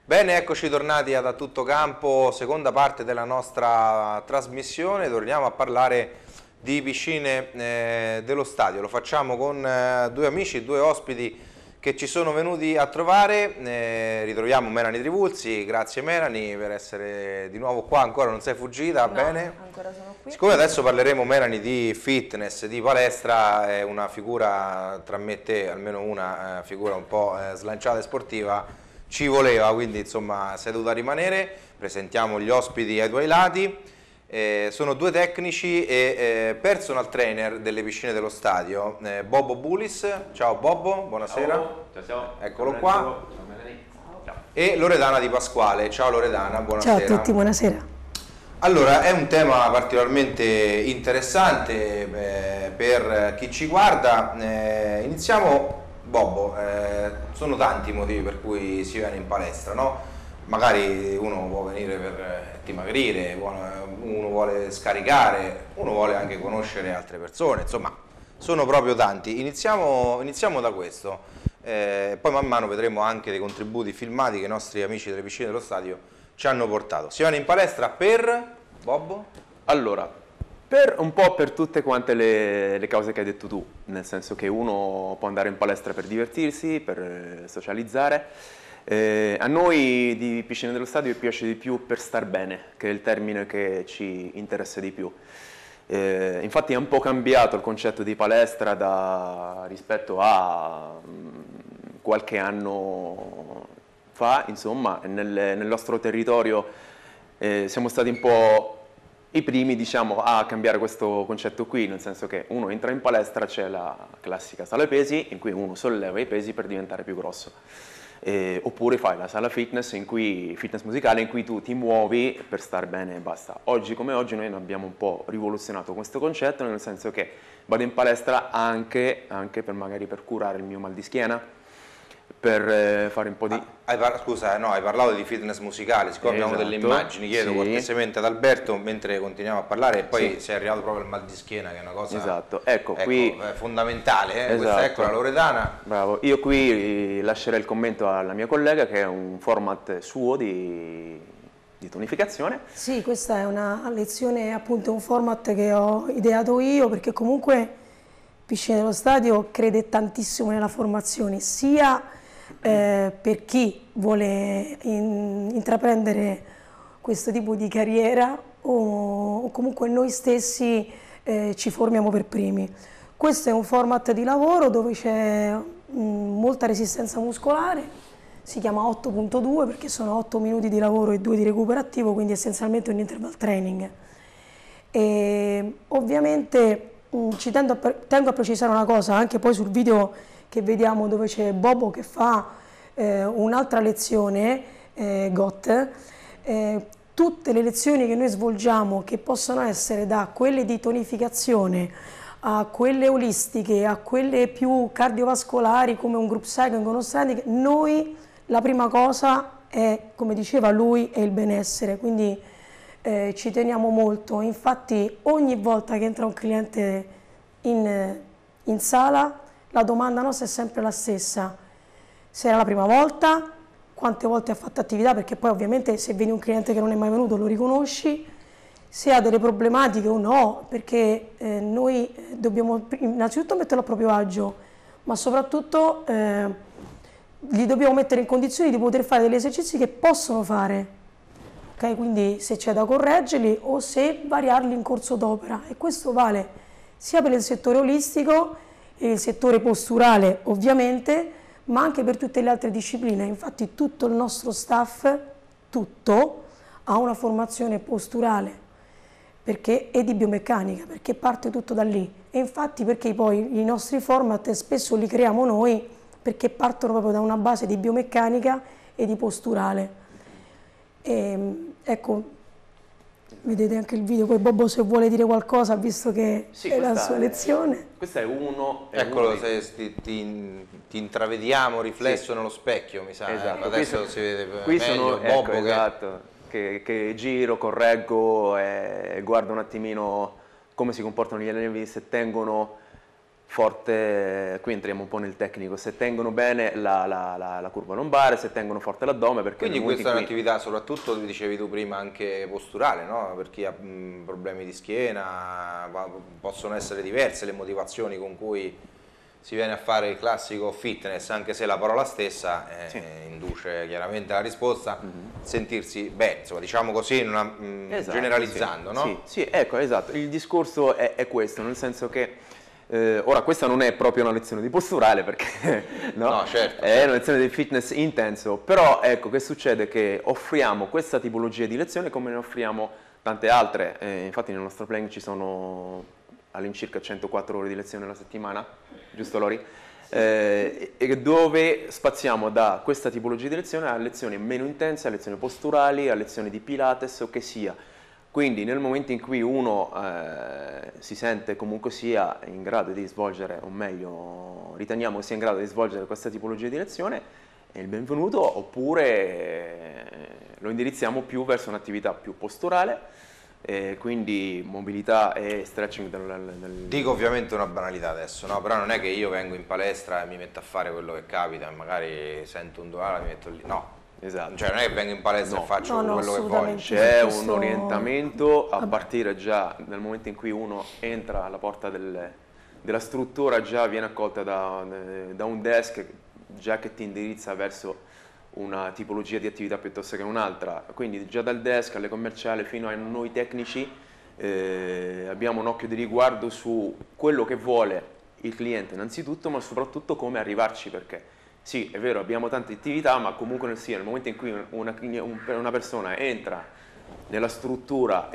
Bene, eccoci tornati ad A Tutto Campo, seconda parte della nostra trasmissione. Torniamo a parlare di piscine dello stadio. Lo facciamo con due amici, due ospiti che ci sono venuti a trovare. Ritroviamo Melanie Trivulzi. Grazie Melanie per essere di nuovo qua, ancora non sei fuggita, No, bene? ancora sono qui. Siccome adesso parleremo, Melanie, di fitness, di palestra, è una figura tra me e te, almeno una figura un po' slanciata e sportiva, ci voleva, quindi insomma sei dovuta rimanere. Presentiamo gli ospiti ai tuoi lati. Sono due tecnici e personal trainer delle piscine dello stadio. Bobbo Bulis, ciao Bobbo, buonasera. Ciao, ciao. Eccolo Ciao, qua. Ciao. Ciao. E Loredana Di Pasquale, ciao Loredana, buonasera. Ciao a tutti, buonasera. Allora, è un tema particolarmente interessante per chi ci guarda. Iniziamo, Bobbo, sono tanti i motivi per cui si viene in palestra, no? Magari uno può venire per dimagrire, uno vuole scaricare, uno vuole anche conoscere altre persone, insomma, sono proprio tanti. Iniziamo da questo, poi man mano vedremo anche dei contributi filmati che i nostri amici delle piscine dello stadio ci hanno portato. Si viene in palestra per, Bobbo? Allora, un po' per tutte quante le cause che hai detto tu, nel senso che uno può andare in palestra per divertirsi, per socializzare. A noi di Piscine dello Stadio piace di più per star bene, che è il termine che ci interessa di più. Infatti è un po' cambiato il concetto di palestra rispetto a qualche anno fa, insomma, nel nostro territorio siamo stati un po' i primi, diciamo, a cambiare questo concetto qui, nel senso che uno entra in palestra, c'è la classica sala pesi in cui uno solleva i pesi per diventare più grosso. Oppure fai la sala fitness musicale in cui tu ti muovi per star bene e basta. Oggi come oggi noi abbiamo un po' rivoluzionato questo concetto, nel senso che vado in palestra anche per curare il mio mal di schiena, per fare un po' di... Scusa, no, hai parlato di fitness musicale, siccome abbiamo delle immagini, chiedo cortesemente ad Alberto, mentre continuiamo a parlare, e poi sei arrivato proprio al mal di schiena, che è una cosa qui fondamentale, questa ecco la Loredana. Bravo, io qui lascerei il commento alla mia collega, che è un format suo di tonificazione. Sì, questa è una lezione, appunto un format che ho ideato io, perché comunque Piscine dello Stadio crede tantissimo nella formazione, sia per chi vuole intraprendere questo tipo di carriera o comunque noi stessi ci formiamo per primi. Questo è un format di lavoro dove c'è molta resistenza muscolare, si chiama 8.2 perché sono 8 minuti di lavoro e 2 di recupero attivo, quindi essenzialmente un interval training. E ovviamente tengo a precisare una cosa, anche poi sul video che vediamo dove c'è Bobo che fa un'altra lezione, GOT, tutte le lezioni che noi svolgiamo, che possono essere da quelle di tonificazione a quelle olistiche, a quelle più cardiovascolari come un group cycling, uno stranding, noi la prima cosa è, come diceva lui, è il benessere, quindi ci teniamo molto. Infatti ogni volta che entra un cliente in sala la domanda nostra è sempre la stessa: se era la prima volta, quante volte ha fatto attività, perché poi ovviamente se vedi un cliente che non è mai venuto lo riconosci, se ha delle problematiche o no, perché noi dobbiamo innanzitutto metterlo a proprio agio, ma soprattutto gli dobbiamo mettere in condizioni di poter fare degli esercizi che possono fare, okay? Quindi se c'è da correggerli o se variarli in corso d'opera, e questo vale sia per il settore olistico e il settore posturale ovviamente, ma anche per tutte le altre discipline. Infatti tutto il nostro staff, tutto, ha una formazione posturale e di biomeccanica, perché parte tutto da lì. E infatti perché poi i nostri format spesso li creiamo noi, perché partono proprio da una base di biomeccanica e di posturale. Ecco, vedete anche il video, poi Bobbo se vuole dire qualcosa, visto che è la sua lezione. Questo è uno... Eccolo, ti intravediamo riflesso nello specchio, mi sa. Esatto. Adesso si vede qui meglio sono, Bobbo esatto, che giro, correggo e guardo un attimino come si comportano gli allievi, se tengono forte, qui entriamo un po' nel tecnico, se tengono bene la curva lombare, se tengono forte l'addome. Quindi questa è un'attività soprattutto, dicevi tu prima, anche posturale, no? Per chi ha problemi di schiena, possono essere diverse le motivazioni con cui si viene a fare il classico fitness, anche se la parola stessa induce chiaramente la risposta, sentirsi bene, insomma, diciamo così, esatto, generalizzando, sì, no? Sì, sì, ecco, esatto, il discorso è questo, nel senso che ora questa non è proprio una lezione di posturale, perché no, certo, è una lezione di fitness intenso, però ecco che succede che offriamo questa tipologia di lezione come ne offriamo tante altre, infatti nel nostro planning ci sono all'incirca 104 ore di lezione alla settimana, giusto Lori? E dove spaziamo da questa tipologia di lezione a lezioni meno intense, a lezioni posturali, a lezioni di Pilates o che sia. Quindi nel momento in cui uno si sente comunque sia in grado di svolgere, o meglio riteniamo sia in grado di svolgere questa tipologia di lezione, è il benvenuto, oppure lo indirizziamo più verso un'attività più posturale, quindi mobilità e stretching Dico ovviamente una banalità adesso, no? Però non è che io vengo in palestra e mi metto a fare quello che capita e magari sento un dolore e mi metto lì, no. Esatto. Cioè non è che vengo in palestra e faccio quello che voglio. C'è un orientamento a partire già dal momento in cui uno entra alla porta della struttura, già viene accolta da un desk già che ti indirizza verso una tipologia di attività piuttosto che un'altra, quindi già dal desk alle commerciali fino a noi tecnici abbiamo un occhio di riguardo su quello che vuole il cliente innanzitutto, ma soprattutto come arrivarci, perché sì, è vero, abbiamo tante attività, ma comunque nel momento in cui una persona entra nella struttura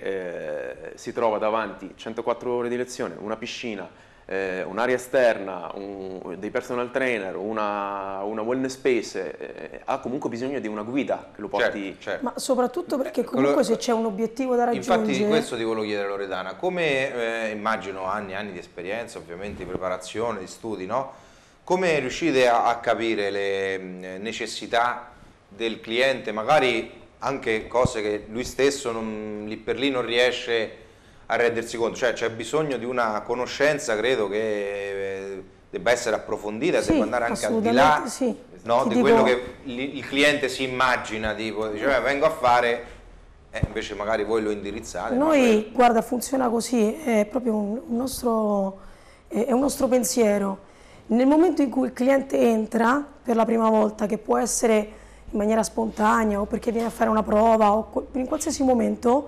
e si trova davanti 104 ore di lezione, una piscina, un'area esterna, dei personal trainer, una wellness space, ha comunque bisogno di una guida che lo porti... Certo. Ma soprattutto perché comunque se c'è un obiettivo da raggiungere... Infatti questo ti volevo chiedere, Loredana, come immagino anni e anni di esperienza, ovviamente di preparazione, di studi, no? Come riuscite a capire le necessità del cliente, magari anche cose che lui stesso lì per lì non riesce a rendersi conto, cioè c'è bisogno di una conoscenza, credo che debba essere approfondita, debba andare anche al di là, no, di quello che il cliente si immagina, tipo dice vengo a fare, invece magari voi lo indirizzate. Noi, guarda, funziona così, è proprio un nostro pensiero. Nel momento in cui il cliente entra per la prima volta, che può essere in maniera spontanea o perché viene a fare una prova o in qualsiasi momento,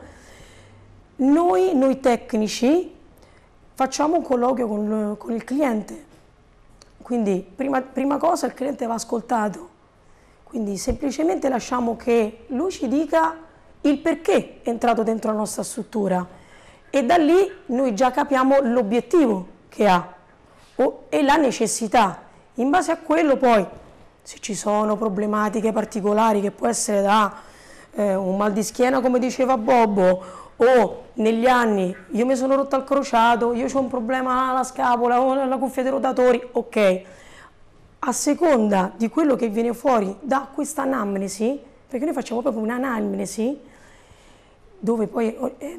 noi tecnici facciamo un colloquio con il cliente. Quindi prima cosa il cliente va ascoltato, quindi semplicemente lasciamo che lui ci dica il perché è entrato dentro la nostra struttura e da lì noi già capiamo l'obiettivo che ha e la necessità. In base a quello poi, se ci sono problematiche particolari, che può essere da un mal di schiena come diceva Bobbo, o negli anni io mi sono rotto al crociato, io ho un problema alla scapola o alla cuffia dei rotatori, ok, a seconda di quello che viene fuori da questa anamnesi, perché noi facciamo proprio un'anamnesi dove poi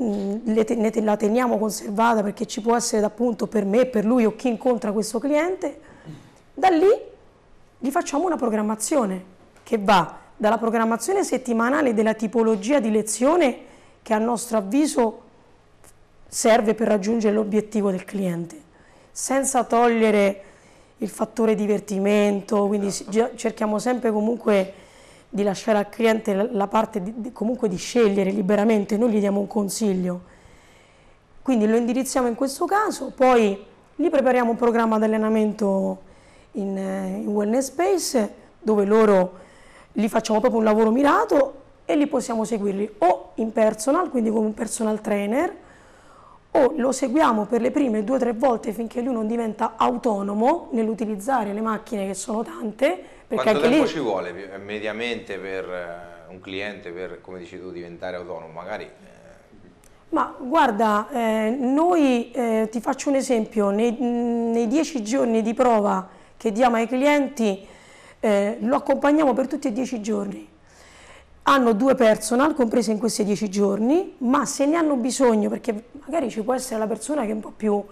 la teniamo conservata perché ci può essere appunto per me, per lui o chi incontra questo cliente, da lì gli facciamo una programmazione che va dalla programmazione settimanale della tipologia di lezione che a nostro avviso serve per raggiungere l'obiettivo del cliente, senza togliere il fattore divertimento, quindi cerchiamo sempre comunque di lasciare al cliente la parte comunque di scegliere liberamente, noi gli diamo un consiglio. Quindi lo indirizziamo in questo caso, poi gli prepariamo un programma di allenamento in wellness space, dove gli facciamo proprio un lavoro mirato e li possiamo seguirli o in personal, quindi come un personal trainer, o lo seguiamo per le prime 2 o 3 volte finché lui non diventa autonomo nell'utilizzare le macchine, che sono tante. Quanto anche tempo ci vuole mediamente per un cliente per, come dici tu, diventare autonomo? Magari Ma guarda, noi ti faccio un esempio, nei 10 giorni di prova che diamo ai clienti lo accompagniamo per tutti e 10 giorni. Hanno 2 personal comprese in questi 10 giorni, ma se ne hanno bisogno, perché magari ci può essere la persona che è un po' più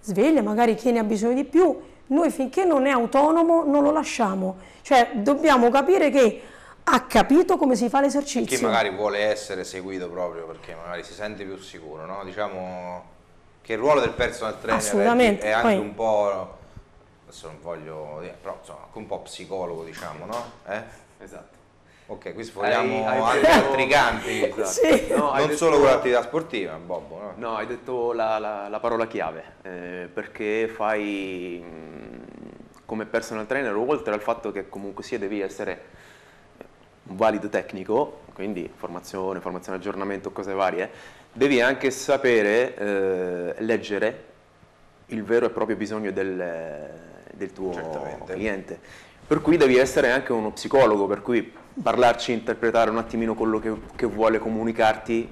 sveglia, magari chi ne ha bisogno di più, noi finché non è autonomo non lo lasciamo, cioè dobbiamo capire che ha capito come si fa l'esercizio. Chi magari vuole essere seguito proprio perché magari si sente più sicuro, no? Diciamo che il ruolo del personal trainer è anche un po', adesso non voglio dire, però insomma, anche un po' psicologo, diciamo, no? Esatto. Ok, qui sfogliamo anche altri campi, esatto. Sì. No, non solo con l'attività sportiva, Bobbo, no? No, hai detto la parola chiave, perché fai come personal trainer, oltre al fatto che comunque sia devi essere un valido tecnico, quindi formazione, aggiornamento, cose varie, devi anche sapere leggere il vero e proprio bisogno del tuo cliente. Per cui devi essere anche uno psicologo, per cui parlarci, interpretare un attimino quello che vuole comunicarti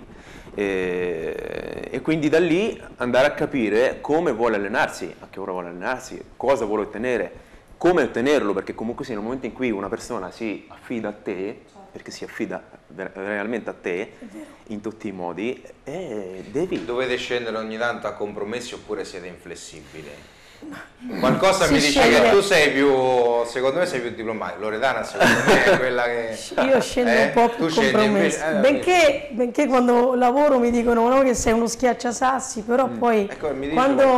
e quindi da lì andare a capire come vuole allenarsi, a che ora vuole allenarsi, cosa vuole ottenere, come ottenerlo, perché comunque sia nel momento in cui una persona si affida a te, perché si affida realmente a te in tutti i modi, devi... Dovete scendere ogni tanto a compromessi oppure siete inflessibili? Qualcosa mi dice scende. che tu sei più, secondo me sei più diplomatico, Loredana secondo me è quella che... Io scendo un po' più compromesso, benché quando lavoro mi dicono no, che sei uno schiacciasassi, però poi Ecco, mi dice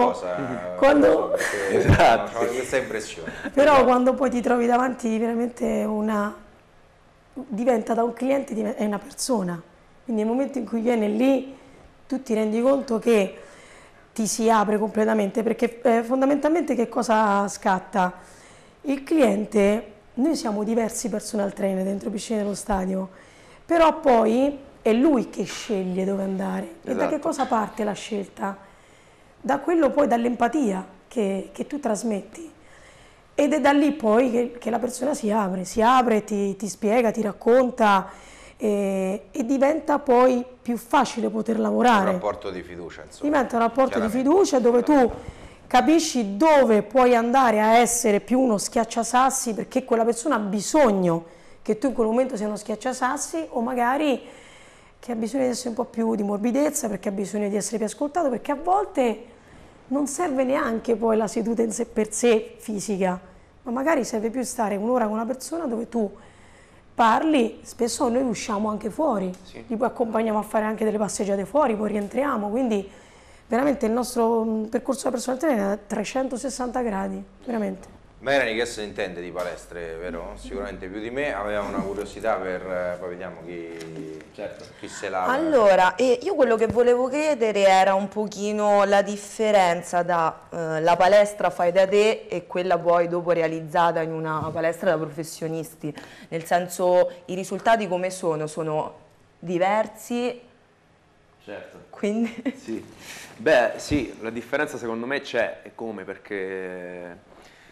quando esatto, ho questa impressione. Però quando poi ti trovi davanti veramente diventa da un cliente è una persona, quindi nel momento in cui viene lì tu ti rendi conto che ti si apre completamente, perché fondamentalmente che cosa scatta? Il cliente, noi siamo diversi personal trainer dentro Piscine dello Stadio, però poi è lui che sceglie dove andare. E da che cosa parte la scelta? Da quello poi, dall'empatia che tu trasmetti. Ed è da lì poi che la persona si apre, ti spiega, ti racconta e diventa poi più facile poter lavorare. Un rapporto di fiducia, insomma. Diventa un rapporto di fiducia dove tu capisci dove puoi andare a essere più uno schiacciasassi perché quella persona ha bisogno che tu in quel momento sia uno schiacciasassi, o magari che ha bisogno di essere un po' più di morbidezza perché ha bisogno di essere più ascoltato, perché a volte non serve neanche poi la seduta in sé per sé fisica, ma magari serve più stare un'ora con una persona dove tu parli. Spesso noi usciamo anche fuori, li poi accompagniamo a fare anche delle passeggiate fuori, poi rientriamo, quindi veramente il nostro percorso da personal trainer è a 360 gradi, veramente. Melanie che se ne intende di palestre, vero? Sicuramente più di me, aveva una curiosità per, poi vediamo chi se la... Allora, io quello che volevo chiedere era un pochino la differenza da la palestra fai da te e quella poi dopo realizzata in una palestra da professionisti, nel senso i risultati come sono? Sono diversi? Certo. Quindi... Sì. Beh, sì, la differenza secondo me c'è, e come? Perché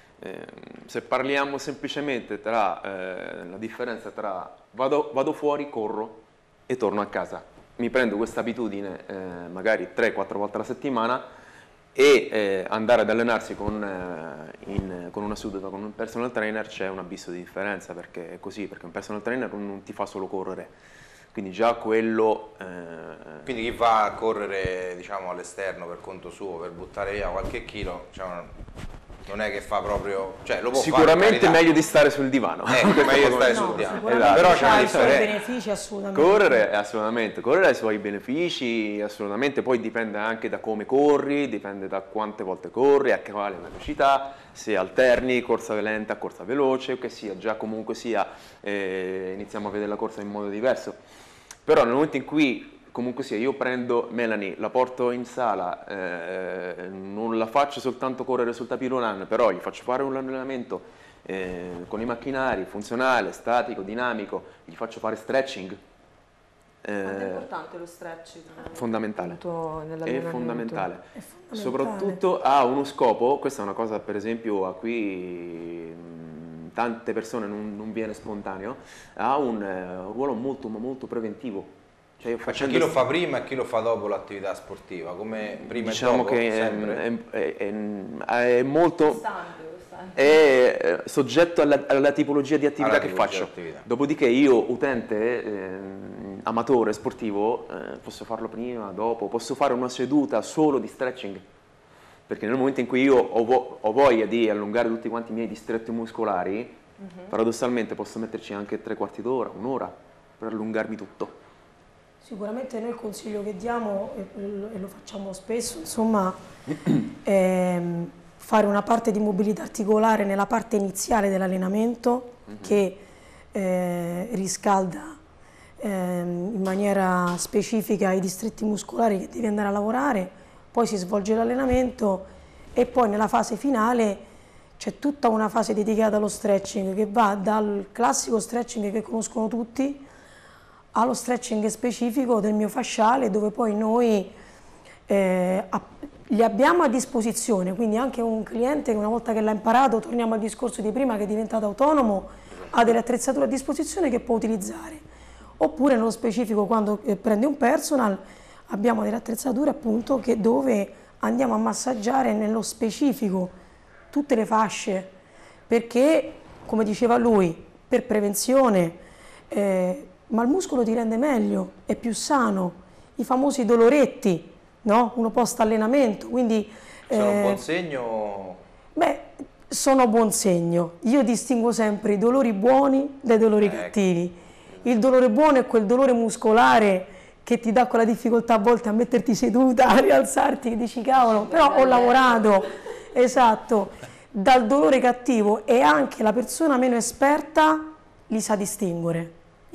se parliamo semplicemente tra la differenza tra vado fuori, corro e torno a casa, mi prendo questa abitudine magari 3-4 volte alla settimana e andare ad allenarsi con una seduta con un personal trainer, c'è un abisso di differenza, perché è così, perché un personal trainer non ti fa solo correre, quindi già quello... Quindi chi va a correre, diciamo, all'esterno per conto suo, per buttare via qualche chilo, diciamo, non è che fa proprio, cioè lo può sicuramente fare, meglio di stare sul divano. Meglio stare sul divano. Però c'è una i suoi differenza. benefici assolutamente. Correre ha i suoi benefici, assolutamente, poi dipende anche da come corri, dipende da quante volte corri, a quale velocità, se alterni corsa lenta, corsa veloce, che sia già comunque sia, iniziamo a vedere la corsa in modo diverso. Però nel momento in cui comunque sia, io prendo Melanie, la porto in sala, non la faccio soltanto correre sul tapis roulant, però gli faccio fare un allenamento con i macchinari, funzionale, statico, dinamico, gli faccio fare stretching. È importante lo stretching? Fondamentale. È fondamentale. Soprattutto ha uno scopo, questa è una cosa per esempio a cui tante persone non viene spontaneo, ha un ruolo molto ma molto preventivo. Cioè C'è chi lo fa prima e chi lo fa dopo l'attività sportiva, come prima diciamo e dopo, che sempre? è molto è soggetto alla tipologia di attività che faccio. Dopodiché io, utente, amatore, sportivo, posso farlo prima, dopo, posso fare una seduta solo di stretching, perché nel momento in cui io ho voglia di allungare tutti quanti i miei distretti muscolari, paradossalmente posso metterci anche 3/4 d'ora, un'ora per allungarmi tutto. Sicuramente noi il consiglio che diamo, e lo facciamo spesso, insomma, è fare una parte di mobilità articolare nella parte iniziale dell'allenamento che riscalda in maniera specifica i distretti muscolari che devi andare a lavorare, poi si svolge l'allenamento e poi nella fase finale c'è tutta una fase dedicata allo stretching che va dal classico stretching che conoscono tutti allo stretching specifico del miofasciale, dove poi noi li abbiamo a disposizione, quindi anche un cliente che una volta che l'ha imparato, torniamo al discorso di prima, che è diventato autonomo, ha delle attrezzature a disposizione che può utilizzare, oppure nello specifico quando prende un personal abbiamo delle attrezzature appunto dove andiamo a massaggiare nello specifico tutte le fasce, perché come diceva lui, per prevenzione, ma il muscolo ti rende meglio, è più sano, i famosi doloretti, no? Uno post allenamento, quindi... Sono un buon segno? Beh, sono buon segno. Io distingo sempre i dolori buoni dai dolori cattivi. Il dolore buono è quel dolore muscolare che ti dà quella difficoltà a volte a metterti seduta, a rialzarti, che dici cavolo, però ho lavorato, esatto. Dal dolore cattivo, e anche la persona meno esperta li sa distinguere.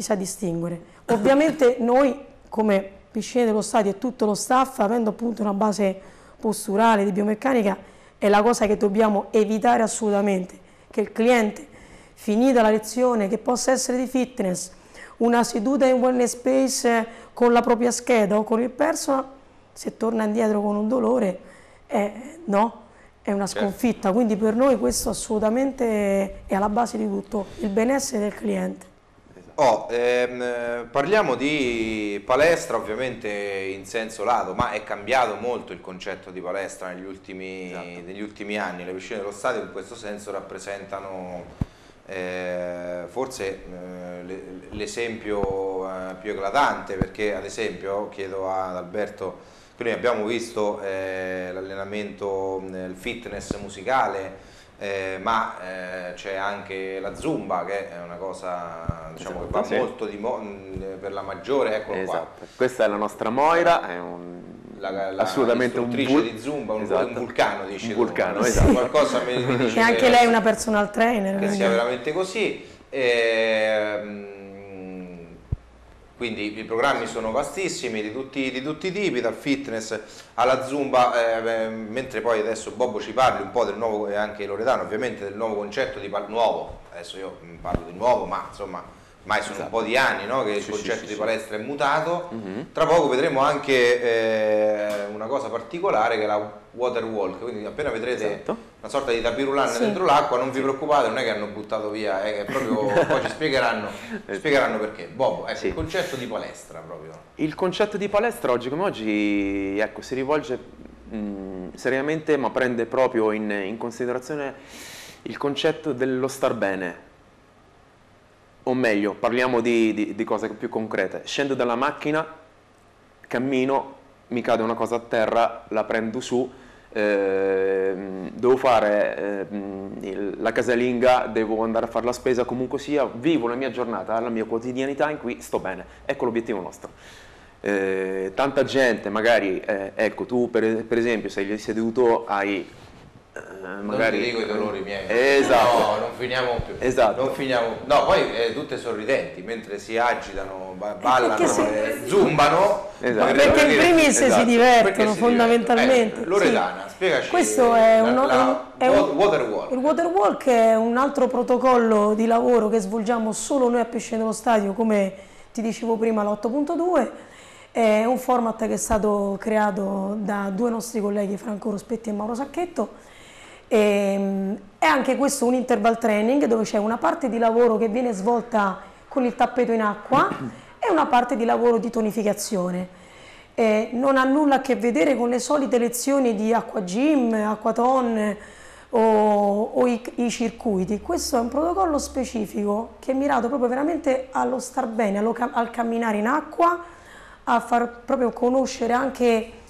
Ovviamente noi come Piscine dello Stadio e tutto lo staff, avendo appunto una base posturale di biomeccanica, è la cosa che dobbiamo evitare assolutamente, che il cliente, finita la lezione, che possa essere di fitness, una seduta in wellness space con la propria scheda o con il personal, se torna indietro con un dolore, no, è una sconfitta. Quindi per noi questo assolutamente è alla base di tutto, il benessere del cliente. Parliamo di palestra ovviamente in senso lato, ma è cambiato molto il concetto di palestra negli ultimi anni. Le piscine dello stadio in questo senso rappresentano forse l'esempio più eclatante, perché ad esempio chiedo ad Alberto, che noi abbiamo visto l'allenamento, il fitness musicale, ma c'è anche la Zumba, che è una cosa, diciamo, che va molto per la maggiore, eccolo qua. Questa è la nostra Moira, è assolutamente un di Zumba, un vulcano, dici un vulcano, tu. esatto. Qualcosa mi dice e anche lei è una personal trainer. Che sia veramente così. Quindi i programmi sono vastissimi, di tutti i tipi, dal fitness alla Zumba, mentre poi adesso Bobbo ci parli un po' del nuovo, e anche Loredano ovviamente, del nuovo concetto di nuovo, adesso io parlo di nuovo, ma insomma ormai sono un po' di anni, no, che il concetto di palestra è mutato. Tra poco vedremo anche una cosa particolare che è la water walk, quindi appena vedrete una sorta di tapirulan dentro l'acqua, non vi preoccupate, non è che hanno buttato via, è proprio, poi ci spiegheranno perché. Bob, ecco, il concetto di palestra proprio. Il concetto di palestra oggi come oggi, ecco, si rivolge seriamente, ma prende proprio in considerazione il concetto dello star bene. O meglio, parliamo di cose più concrete. Scendo dalla macchina, cammino, mi cade una cosa a terra, la prendo su, devo fare la casalinga, devo andare a fare la spesa, comunque sia, vivo la mia giornata, la mia quotidianità in cui sto bene. Ecco l'obiettivo nostro. Tanta gente, magari, ecco, tu per esempio sei seduto, hai... magari non ti dico i dolori miei, esatto. No, non finiamo più, esatto. Non finiamo. No, poi tutte sorridenti mentre si agitano, ballano, zumbano, esatto. Perché in primis si divertono fondamentalmente. Loredana, spiegaci. Questo è water walk. Il water walk è un altro protocollo di lavoro che svolgiamo solo noi a Piscine dello Stadio, come ti dicevo prima, l'8.2. È un format che è stato creato da due nostri colleghi, Franco Rospetti e Mauro Sacchetto. È anche questo un interval training dove c'è una parte di lavoro che viene svolta con il tappeto in acqua e una parte di lavoro di tonificazione. Non ha nulla a che vedere con le solite lezioni di acqua gym, acquaton o i circuiti. Questo è un protocollo specifico che è mirato proprio veramente allo star bene, al camminare in acqua, a far proprio conoscere anche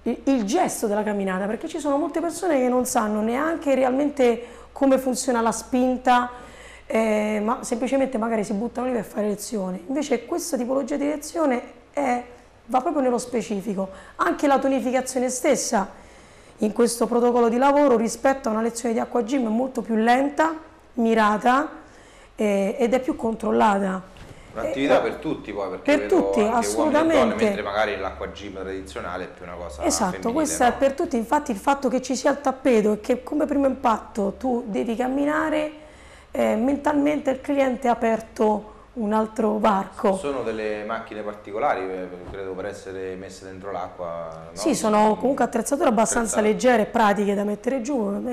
il gesto della camminata, perché ci sono molte persone che non sanno neanche realmente come funziona la spinta, ma semplicemente magari si buttano lì per fare lezione. Invece questa tipologia di lezione va proprio nello specifico. Anche la tonificazione stessa in questo protocollo di lavoro rispetto a una lezione di acqua gym è molto più lenta, mirata ed è più controllata. Un'attività per tutti poi, perché per tutti, anche assolutamente. uomini e donne, mentre magari l'acqua gym tradizionale è più una cosa esatto, femminile, questo no? è per tutti. Infatti il fatto che ci sia il tappeto e che come primo impatto tu devi camminare, mentalmente il cliente ha aperto un altro varco. Sono delle macchine particolari, credo, per essere messe dentro l'acqua, no? Sì, sono comunque attrezzature abbastanza leggere e pratiche da mettere giù,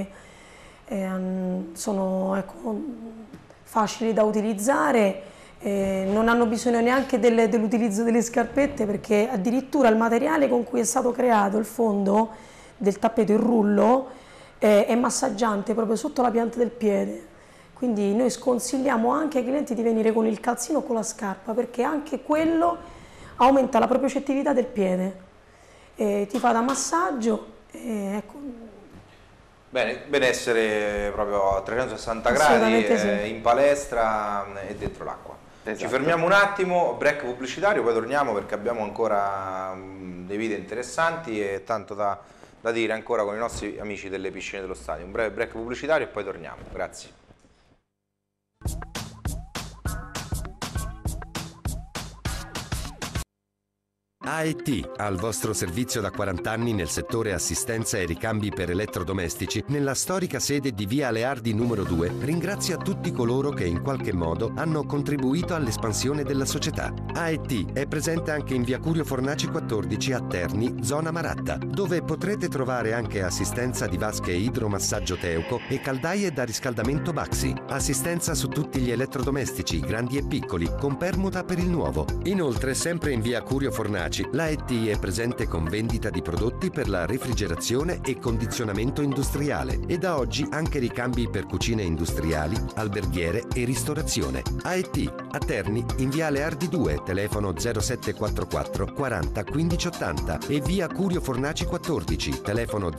sono ecco, facili da utilizzare, non hanno bisogno neanche dell'utilizzo delle scarpette, perché addirittura il materiale con cui è stato creato il fondo del tappeto, il rullo, è massaggiante proprio sotto la pianta del piede. Quindi noi sconsigliamo anche ai clienti di venire con il calzino o con la scarpa, perché anche quello aumenta la propriocettività del piede, ti fa da massaggio. Ecco. Bene, benessere proprio a 360 gradi, sì. in palestra e dentro l'acqua. Esatto. Ci fermiamo un attimo, break pubblicitario, poi torniamo perché abbiamo ancora dei video interessanti e tanto da dire ancora con i nostri amici delle piscine dello stadio. Un breve break pubblicitario e poi torniamo. Grazie. AET, al vostro servizio da 40 anni nel settore assistenza e ricambi per elettrodomestici, nella storica sede di Via Aleardi numero 2, ringrazia tutti coloro che in qualche modo hanno contribuito all'espansione della società. AET è presente anche in Via Curio Fornaci 14 a Terni, zona Maratta, dove potrete trovare anche assistenza di vasche idromassaggio Teuco e caldaie da riscaldamento Baxi. Assistenza su tutti gli elettrodomestici, grandi e piccoli, con permuta per il nuovo. Inoltre, sempre in Via Curio Fornaci, l'AET è presente con vendita di prodotti per la refrigerazione e condizionamento industriale e da oggi anche ricambi per cucine industriali, alberghiere e ristorazione. AET a Terni in Via Aleardi 2, telefono 0744 40 15 80 e Via Curio Fornaci 14, telefono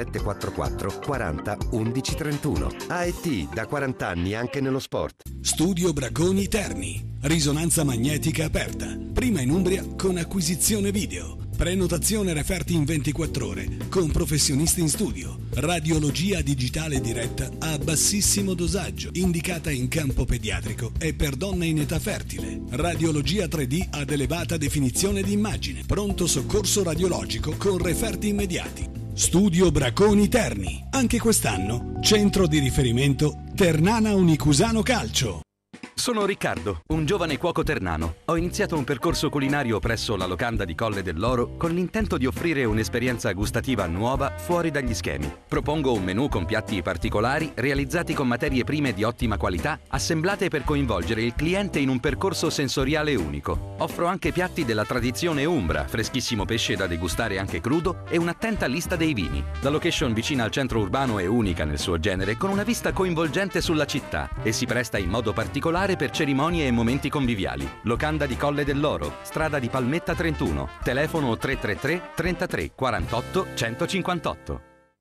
0744 40 11 31. AET da 40 anni anche nello sport. Studio Braconi Terni. Risonanza magnetica aperta. Prima in Umbria con acquisizione video. Prenotazione referti in 24 ore con professionisti in studio. Radiologia digitale diretta a bassissimo dosaggio, indicata in campo pediatrico e per donne in età fertile. Radiologia 3D ad elevata definizione di immagine. Pronto soccorso radiologico con referti immediati. Studio Braconi Terni. Anche quest'anno centro di riferimento Ternana Unicusano Calcio. Sono Riccardo, un giovane cuoco ternano. Ho iniziato un percorso culinario presso la locanda di Colle dell'Oro con l'intento di offrire un'esperienza gustativa nuova fuori dagli schemi. Propongo un menù con piatti particolari realizzati con materie prime di ottima qualità, assemblate per coinvolgere il cliente in un percorso sensoriale unico. Offro anche piatti della tradizione umbra, freschissimo pesce da degustare anche crudo e un'attenta lista dei vini. La location vicina al centro urbano è unica nel suo genere, con una vista coinvolgente sulla città e si presta in modo particolare per cerimonie e momenti conviviali. Locanda di Colle dell'Oro, strada di Palmetta 31, telefono 333 33 48 158.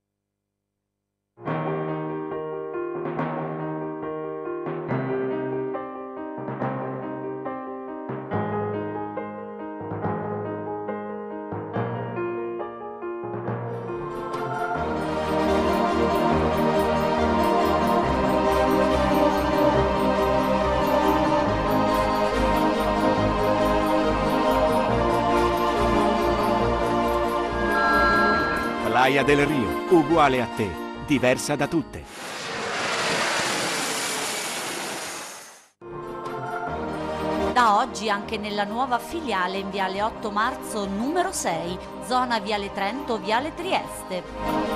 Playa del Rio, uguale a te, diversa da tutte. Da oggi anche nella nuova filiale in Viale 8 Marzo numero 6, zona Viale Trento, Viale Trieste.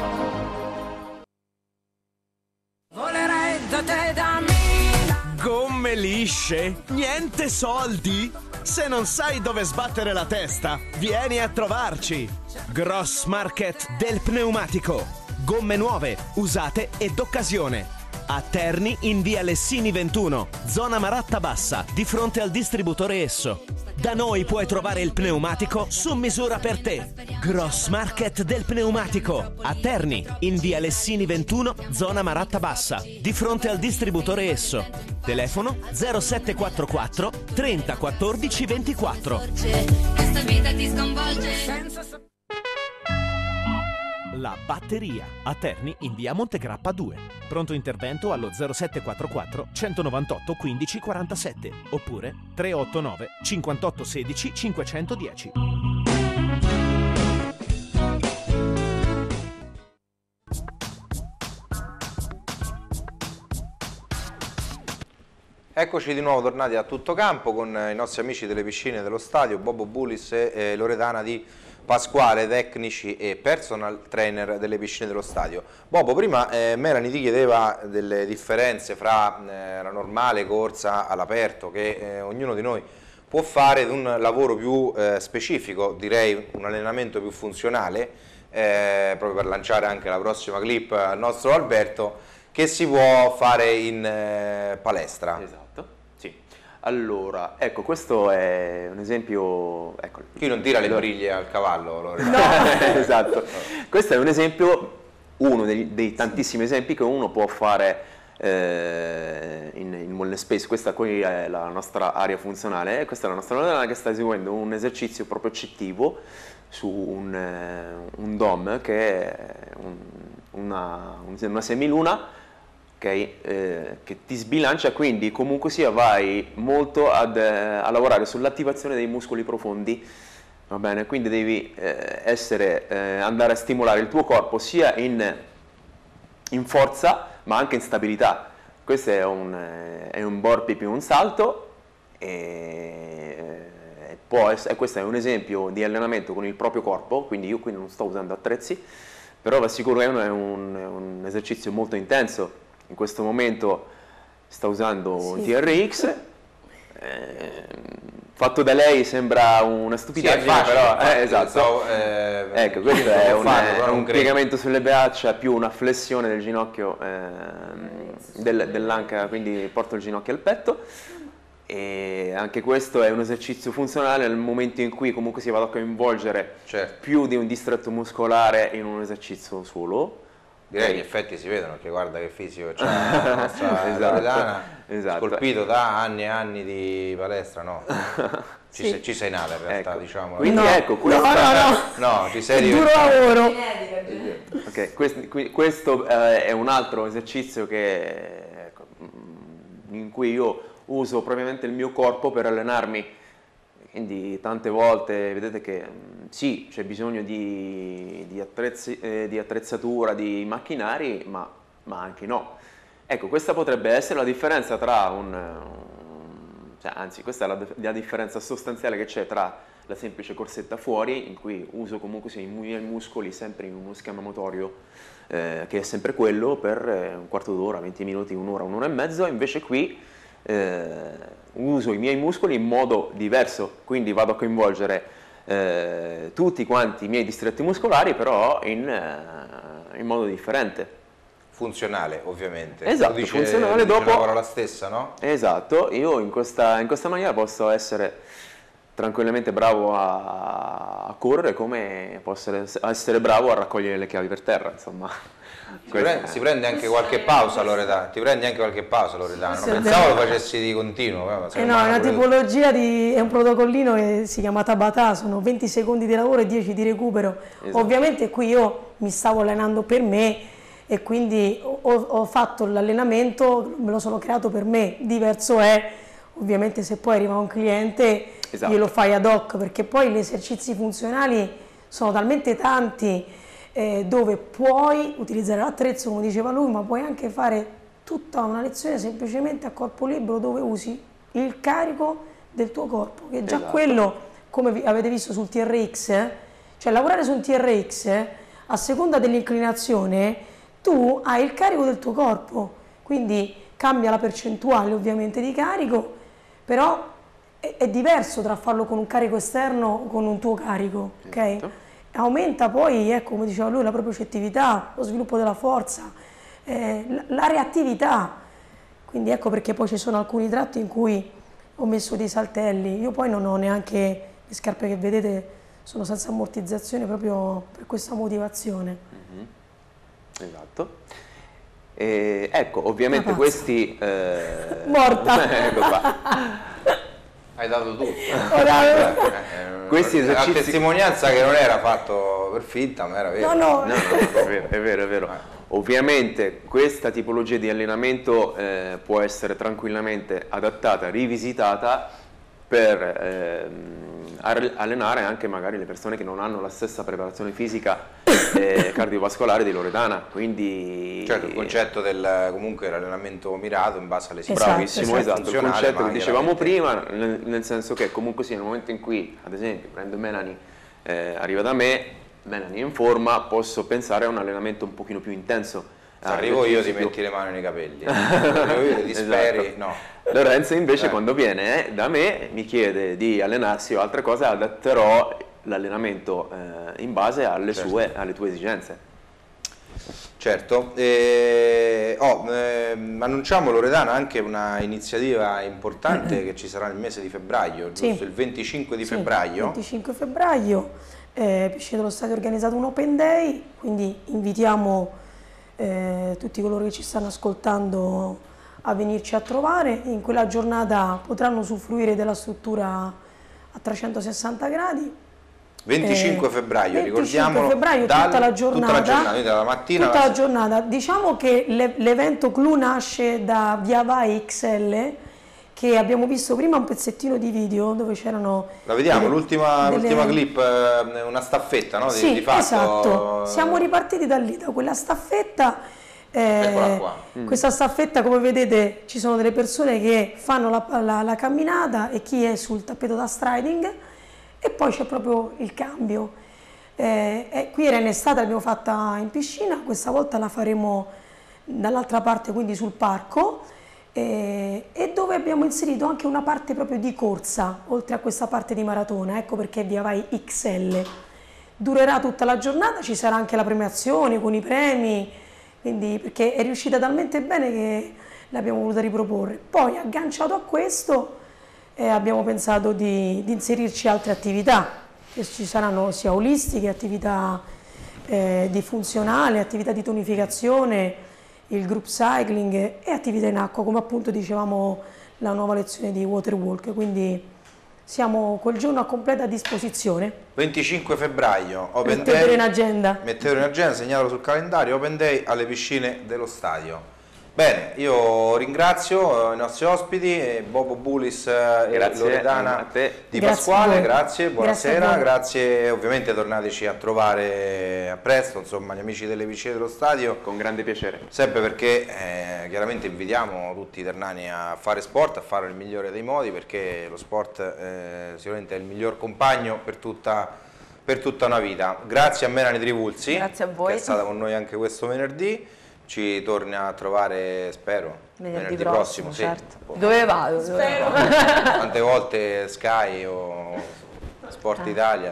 Volerei da te da Milano. Gomme lisce? Niente soldi? Se non sai dove sbattere la testa, vieni a trovarci. Gross Market del pneumatico. Gomme nuove, usate e d'occasione. A Terni in via Lessini 21, zona Maratta Bassa, di fronte al distributore Esso. Da noi puoi trovare il pneumatico su misura per te. Gross Market del Pneumatico a Terni, in via Lessini 21, zona Maratta Bassa, di fronte al distributore Esso. Telefono 0744 30 14 24. Questa vita ti sconvolge. La Batteria a Terni, in via Montegrappa 2. Pronto intervento allo 0744 198 15 47 oppure 389 58 16 510. Eccoci di nuovo tornati a tutto campo con i nostri amici delle piscine dello stadio, Bobo Bullis e Loredana Di Pasquale, tecnici e personal trainer delle piscine dello stadio. Bobo, prima Melanie ti chiedeva delle differenze fra la normale corsa all'aperto che ognuno di noi può fare ed un lavoro più specifico, direi un allenamento più funzionale, proprio per lanciare anche la prossima clip al nostro Alberto, che si può fare in palestra. Esatto. Allora, ecco, questo è un esempio... Ecco, chi non tira le briglie al cavallo? No. Esatto. Questo è un esempio, uno dei tantissimi esempi che uno può fare in Molle Space. Questa qui è la nostra area funzionale, questa è la nostra Loredana che sta eseguendo un esercizio proprio accettivo su un DOM che è una semiluna, okay, che ti sbilancia, quindi comunque sia vai molto a lavorare sull'attivazione dei muscoli profondi, va bene? Quindi devi andare a stimolare il tuo corpo sia in forza ma anche in stabilità. Questo è un burpee più un salto questo è un esempio di allenamento con il proprio corpo, quindi io qui non sto usando attrezzi, però vi assicuro che è un esercizio molto intenso. In questo momento sta usando un TRX, fatto da lei sembra una stupidaggine, sì, facile, però infatti, esatto. Ecco, questo è un piegamento sulle braccia più una flessione del ginocchio dell'anca, quindi porto il ginocchio al petto, e anche questo è un esercizio funzionale nel momento in cui comunque si va a coinvolgere più di un distretto muscolare in un esercizio solo. Direi gli effetti si vedono, perché guarda che fisico c'è la nostra Loredana, scolpito da anni e anni di palestra, no? Ci sei nata in realtà, ecco. Diciamo. Quindi no, ecco, no, ti sei duro lavoro. Ok, questo è un altro esercizio in cui io uso propriamente il mio corpo per allenarmi. Quindi tante volte vedete che sì, c'è bisogno di attrezzatura, di macchinari, ma anche no. Ecco, questa potrebbe essere la differenza tra anzi, questa è la differenza sostanziale che c'è tra la semplice corsetta fuori, in cui uso comunque i miei muscoli sempre in uno schema motorio che è sempre quello per un quarto d'ora, 20 minuti, un'ora, un'ora e mezzo, invece qui uso i miei muscoli in modo diverso, quindi vado a coinvolgere tutti quanti i miei distretti muscolari, però in modo differente. Funzionale, ovviamente. Esatto, funzionale dopo. La parola stessa, no? Esatto, io in questa maniera posso essere tranquillamente bravo a correre, come posso essere bravo a raccogliere le chiavi per terra, insomma. Si prende anche qualche pausa, Loredana. Ti prendi anche qualche pausa, Loredana. Non pensavo lo facessi di continuo. No, è una tipologia è un protocollino che si chiama Tabata, sono 20 secondi di lavoro e 10 di recupero. Esatto. Ovviamente qui io mi stavo allenando per me e quindi ho fatto l'allenamento, me lo sono creato per me. Diverso è ovviamente se poi arriva un cliente, esatto, glielo fai ad hoc, perché poi gli esercizi funzionali sono talmente tanti dove puoi utilizzare l'attrezzo, come diceva lui, ma puoi anche fare tutta una lezione semplicemente a corpo libero dove usi il carico del tuo corpo, che già, esatto, quello, come avete visto sul TRX, cioè lavorare su un TRX, a seconda dell'inclinazione, tu hai il carico del tuo corpo, quindi cambia la percentuale ovviamente di carico, però è diverso tra farlo con un carico esterno o con un tuo carico, ok? Esatto. Aumenta poi, ecco, come diceva lui, la propriocettività, lo sviluppo della forza, la reattività. Quindi ecco perché poi ci sono alcuni tratti in cui ho messo dei saltelli. Io poi non ho neanche le scarpe che vedete, sono senza ammortizzazione proprio per questa motivazione. Esatto. Ecco, ovviamente questi... Morta! Ecco qua. Hai dato tutto. Questi esercizi... La testimonianza che non era fatto per finta, ma era vero. No. È vero. Ovviamente questa tipologia di allenamento può essere tranquillamente adattata, rivisitata per allenare anche magari le persone che non hanno la stessa preparazione fisica cardiovascolare di Loredana, quindi... Certo, il concetto del comunque l'allenamento mirato in base alle bravissimo, esatto, il concetto che dicevamo prima, nel senso che comunque sia nel momento in cui, ad esempio, prendo Melanie, arriva da me, Melanie è in forma, posso pensare a un allenamento un pochino più intenso. Arrivo io, ti metti le mani nei capelli, arrivo io, ti disperi, esatto. No. Lorenzo invece quando viene da me mi chiede di allenarsi o altre cose, adatterò l'allenamento in base alle tue esigenze. Certo, annunciamo Loredana anche una iniziativa importante che ci sarà nel mese di febbraio, giusto? Il 25 di febbraio. Il 25 febbraio, Piscina dello Stadio ha organizzato un Open Day, quindi invitiamo tutti coloro che ci stanno ascoltando a venirci a trovare. In quella giornata potranno usufruire della struttura a 360 gradi. 25 febbraio, 25 ricordiamolo, febbraio, tutta la giornata, dalla mattina tutta la giornata. Diciamo che l'evento Clou nasce da Via Vai XL, che abbiamo visto prima un pezzettino di video dove c'erano... La vediamo, l'ultima clip, una staffetta, no? Sì, di fatto. Esatto, siamo ripartiti da lì, da quella staffetta. Eccola qua. Questa staffetta, come vedete, ci sono delle persone che fanno la camminata e chi è sul tappeto da striding, e poi c'è proprio il cambio. Qui era in estate, l'abbiamo fatta in piscina, questa volta la faremo dall'altra parte, quindi sul parco, e dove abbiamo inserito anche una parte proprio di corsa, oltre a questa parte di maratona. Ecco perché Via Vai XL. Durerà tutta la giornata, ci sarà anche la premiazione con i premi, quindi, perché è riuscita talmente bene che l'abbiamo voluta riproporre. Poi, agganciato a questo, abbiamo pensato di inserirci altre attività, che ci saranno sia olistiche, attività di funzionale, attività di tonificazione, il group cycling e attività in acqua, come appunto dicevamo la nuova lezione di water walk, quindi siamo quel giorno a completa disposizione. 25 febbraio, Open Day. Mettetelo in agenda. Mettetelo in agenda, segnalo sul calendario, Open Day alle piscine dello stadio. Bene, io ringrazio i nostri ospiti, Bobo Bulis e Loredana Di Pasquale, grazie, buonasera, grazie, ovviamente tornateci a trovare a presto, insomma, gli amici delle piscine dello stadio. Con grande piacere. Sempre perché chiaramente invitiamo tutti i ternani a fare sport, a fare il migliore dei modi, perché lo sport sicuramente è il miglior compagno per tutta una vita. Grazie a Melanie Trivulzi, grazie a voi, che è stata con noi anche questo venerdì. Ci torna a trovare, spero, venerdì prossimo, certo. Sì. Dove vado? Spero. Tante volte Sky o Sport Italia.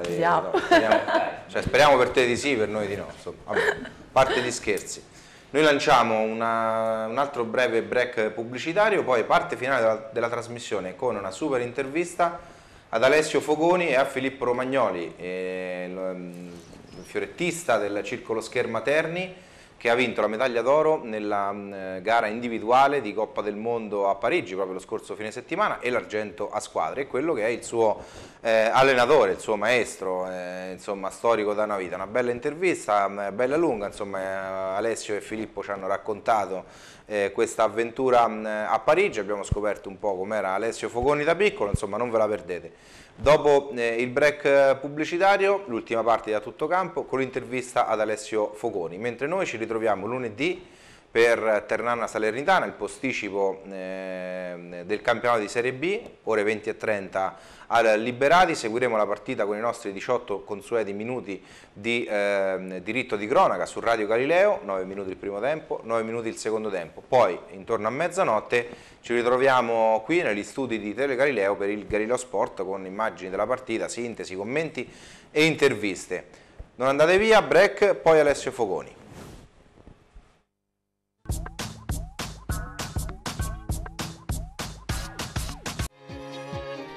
Speriamo per te di sì, per noi di no. Insomma. Vabbè, parte di scherzi. Noi lanciamo un altro breve break pubblicitario, poi parte finale della trasmissione con una super intervista ad Alessio Fogoni e a Filippo Romagnoli, il fiorettista del Circolo Scherma Terni, che ha vinto la medaglia d'oro nella gara individuale di Coppa del Mondo a Parigi proprio lo scorso fine settimana, e l'argento a squadre, e quello che è il suo allenatore, il suo maestro, insomma, storico da una vita. Una bella intervista, bella lunga, insomma. Alessio e Filippo ci hanno raccontato questa avventura a Parigi, abbiamo scoperto un po' com'era Alessio Fogoni da piccolo, insomma, non ve la perdete. Dopo il break pubblicitario, l'ultima parte da Tutto Campo con l'intervista ad Alessio Fogoni, mentre noi ci ritroviamo lunedì per Ternana Salernitana, il posticipo del campionato di Serie B, ore 20:30 al Liberati. Seguiremo la partita con i nostri 18 consueti minuti di diritto di cronaca su Radio Galileo, 9 minuti il primo tempo, 9 minuti il secondo tempo. Poi intorno a mezzanotte ci ritroviamo qui negli studi di Tele Galileo per il Galileo Sport con immagini della partita, sintesi, commenti e interviste. Non andate via, break, poi Alessio Fogoni.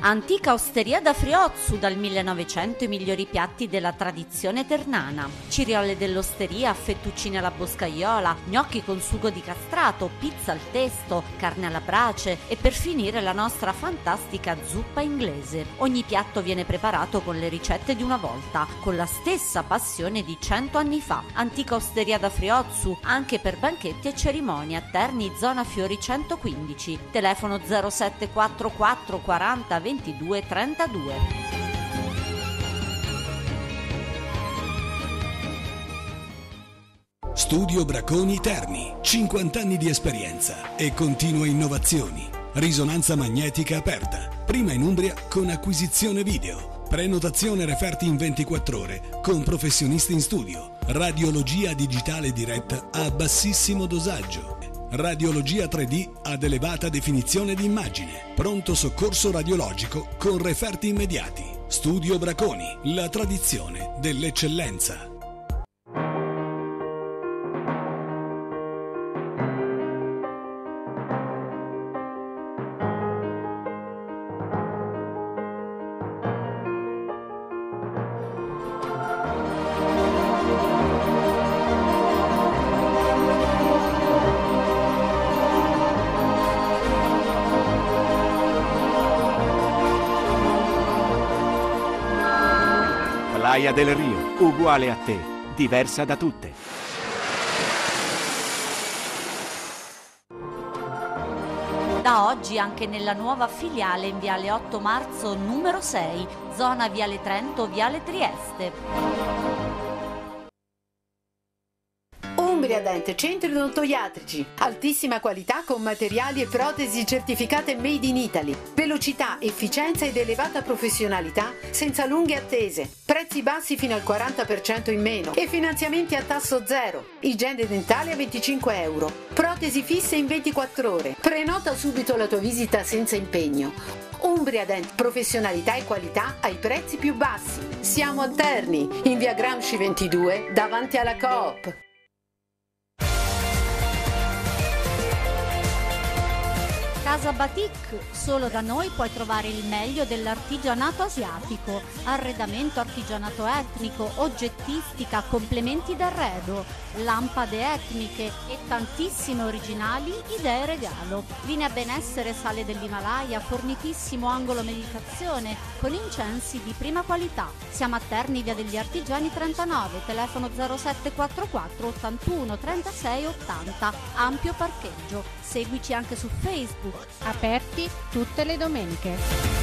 Antica osteria da Friozzu, dal 1900 i migliori piatti della tradizione ternana. Ciriole dell'osteria, fettuccine alla boscaiola, gnocchi con sugo di castrato, pizza al testo, carne alla brace e per finire la nostra fantastica zuppa inglese. Ogni piatto viene preparato con le ricette di una volta, con la stessa passione di 100 anni fa. Antica osteria da Friozzu, anche per banchetti e cerimonie, a Terni, zona Fiori 115. Telefono 0744 40 22 32. Studio Braconi Terni, 50 anni di esperienza e continue innovazioni. Risonanza magnetica aperta, prima in Umbria con acquisizione video. Prenotazione e referti in 24 ore con professionisti in studio. Radiologia digitale diretta a bassissimo dosaggio. Radiologia 3D ad elevata definizione di immagine. Pronto soccorso radiologico con referti immediati. Studio Braconi, la tradizione dell'eccellenza. Playa del Rio, uguale a te, diversa da tutte. Da oggi anche nella nuova filiale in Viale 8 Marzo numero 6, zona Viale Trento, Viale Trieste. Umbria Dent, centri odontoiatrici, altissima qualità con materiali e protesi certificate made in Italy, velocità, efficienza ed elevata professionalità senza lunghe attese, prezzi bassi fino al 40% in meno e finanziamenti a tasso zero, igiene dentale a 25 euro, protesi fisse in 24 ore, prenota subito la tua visita senza impegno. Umbria Dent, professionalità e qualità ai prezzi più bassi. Siamo a Terni, in via Gramsci 22, davanti alla Coop. Casa Batik, solo da noi puoi trovare il meglio dell'artigianato asiatico, arredamento artigianato etnico, oggettistica, complementi d'arredo, lampade etniche e tantissime originali idee regalo. Vini a benessere sale dell'Himalaya, fornitissimo angolo meditazione con incensi di prima qualità. Siamo a Terni, via degli Artigiani 39, telefono 0744 81 36 80, ampio parcheggio. Seguici anche su Facebook. Aperti tutte le domeniche.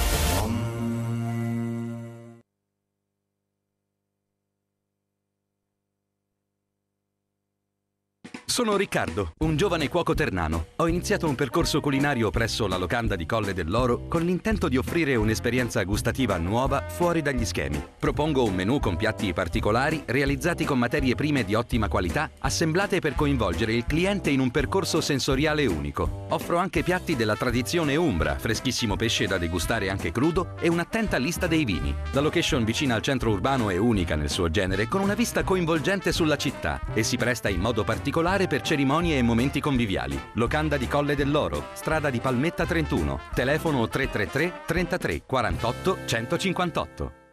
Sono Riccardo, un giovane cuoco ternano. Ho iniziato un percorso culinario presso la locanda di Colle dell'Oro con l'intento di offrire un'esperienza gustativa nuova fuori dagli schemi. Propongo un menù con piatti particolari realizzati con materie prime di ottima qualità, assemblate per coinvolgere il cliente in un percorso sensoriale unico. Offro anche piatti della tradizione umbra, freschissimo pesce da degustare anche crudo e un'attenta lista dei vini. La location vicina al centro urbano è unica nel suo genere, con una vista coinvolgente sulla città e si presta in modo particolare per cerimonie e momenti conviviali. Locanda di Colle dell'Oro, strada di Palmetta 31, telefono 333 33 48 158.